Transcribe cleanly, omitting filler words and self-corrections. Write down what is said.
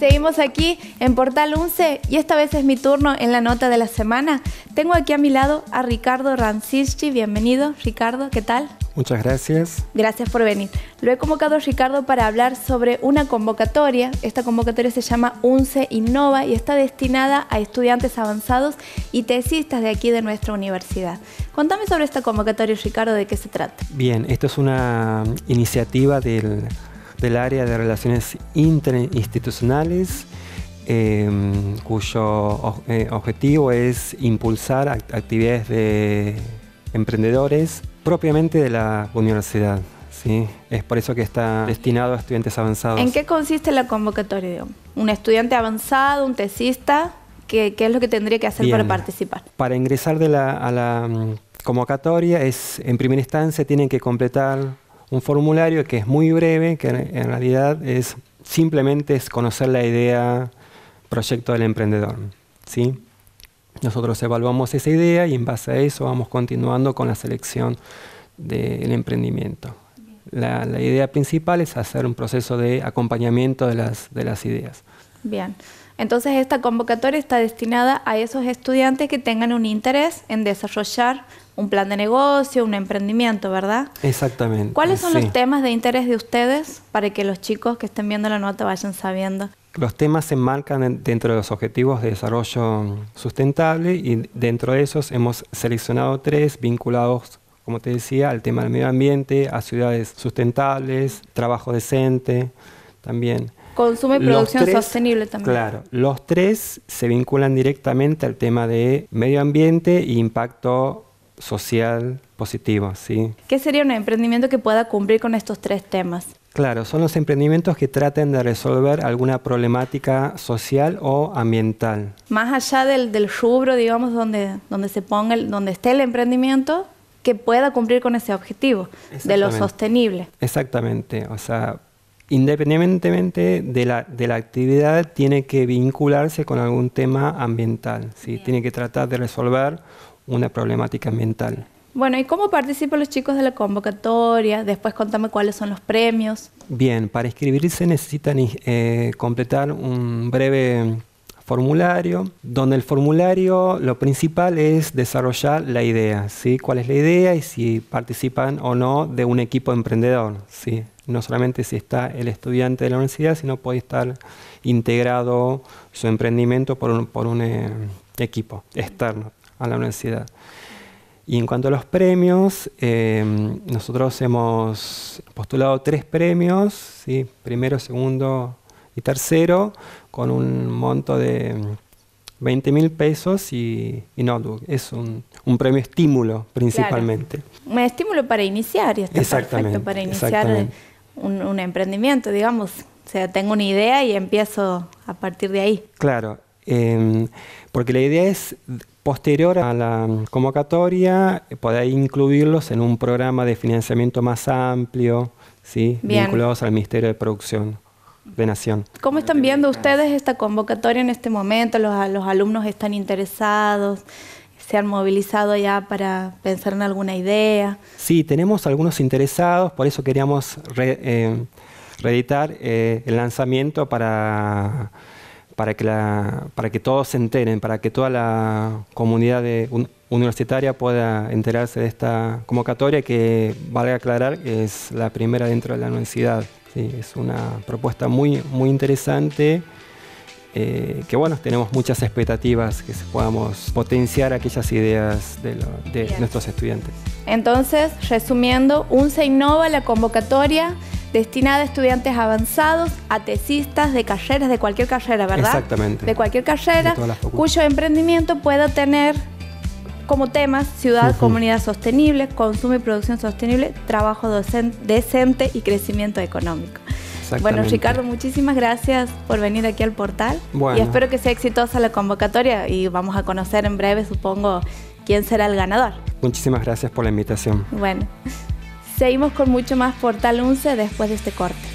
Seguimos aquí en Portal 11 y esta vez es mi turno en la nota de la semana. Tengo aquí a mi lado a Ricardo Rancicchi. Bienvenido, Ricardo. ¿Qué tal? Muchas gracias. Gracias por venir. Lo he convocado a Ricardo para hablar sobre una convocatoria. Esta convocatoria se llama UNCE Innova y está destinada a estudiantes avanzados y tesistas de aquí de nuestra universidad. Contame sobre esta convocatoria, Ricardo, ¿de qué se trata? Bien, esto es una iniciativa del área de relaciones interinstitucionales cuyo objetivo es impulsar actividades de emprendedores propiamente de la universidad, ¿sí? Es por eso que está destinado a estudiantes avanzados. ¿En qué consiste la convocatoria, digamos? ¿Un estudiante avanzado, un tesista? ¿Qué es lo que tendría que hacer para participar? Para ingresar a la convocatoria, en primera instancia tienen que completar un formulario que es muy breve, que en realidad simplemente es conocer la idea, proyecto del emprendedor, ¿sí? Nosotros evaluamos esa idea y en base a eso vamos continuando con la selección del emprendimiento. La idea principal es hacer un proceso de acompañamiento de las ideas. Bien. Entonces esta convocatoria está destinada a esos estudiantes que tengan un interés en desarrollar un plan de negocio, un emprendimiento, ¿verdad? Exactamente. ¿Cuáles son los temas de interés de ustedes para que los chicos que estén viendo la nota vayan sabiendo? Los temas se enmarcan dentro de los objetivos de desarrollo sustentable y dentro de esos hemos seleccionado 3 vinculados, como te decía, al tema del medio ambiente, a ciudades sustentables, trabajo decente, también. Consumo y producción sostenible también. Claro, los 3 se vinculan directamente al tema de medio ambiente e impacto social positivo, ¿sí? ¿Qué sería un emprendimiento que pueda cumplir con estos 3 temas? Claro, son los emprendimientos que traten de resolver alguna problemática social o ambiental. Más allá del rubro, digamos, donde esté el emprendimiento, que pueda cumplir con ese objetivo de lo sostenible. Exactamente, o sea, independientemente de la actividad, tiene que vincularse con algún tema ambiental, ¿sí? Tiene que tratar de resolver una problemática ambiental. Bueno, ¿y cómo participan los chicos de la convocatoria? Después contame cuáles son los premios. Bien, para inscribirse necesitan completar un breve formulario, donde el formulario lo principal es desarrollar la idea, ¿sí? ¿Cuál es la idea y si participan o no de un equipo emprendedor, ¿sí? No solamente si está el estudiante de la universidad, sino puede estar integrado su emprendimiento por un equipo externo a la universidad. Y en cuanto a los premios, nosotros hemos postulado 3 premios, ¿sí? Primero, segundo y tercero, con un monto de 20.000 pesos y notebook. Es un premio estímulo principalmente. Claro. Un estímulo para iniciar y está perfecto para iniciar un emprendimiento, digamos. O sea, tengo una idea y empiezo a partir de ahí. Claro, porque la idea es posterior a la convocatoria poder incluirlos en un programa de financiamiento más amplio, ¿sí? Vinculados al Ministerio de Producción de Nación. ¿Cómo están viendo ustedes esta convocatoria en este momento? ¿Los alumnos están interesados? ¿Se han movilizado ya para pensar en alguna idea? Sí, tenemos algunos interesados, por eso queríamos reeditar el lanzamiento para que todos se enteren, para que toda la comunidad universitaria pueda enterarse de esta convocatoria que, valga aclarar, es la primera dentro de la universidad. Sí, es una propuesta muy, muy interesante, que bueno, tenemos muchas expectativas que podamos potenciar aquellas ideas de nuestros estudiantes. Entonces, resumiendo, UNCE Innova, la convocatoria destinada a estudiantes avanzados, a tesistas de carreras, de cualquier carrera, ¿verdad? Exactamente. De cualquier carrera, cuyo emprendimiento pueda tener como temas ciudad, comunidad sostenible, consumo y producción sostenible, trabajo decente y crecimiento económico. Bueno, Ricardo, muchísimas gracias por venir aquí al portal. Bueno. Y espero que sea exitosa la convocatoria y vamos a conocer en breve, supongo, quién será el ganador. Muchísimas gracias por la invitación. Bueno. Seguimos con mucho más Portal 11 después de este corte.